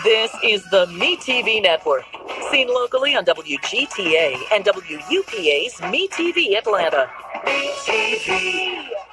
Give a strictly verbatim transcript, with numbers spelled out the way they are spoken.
This is the MeTV network, seen locally on W G T A and W U P A's MeTV Atlanta. MeTV.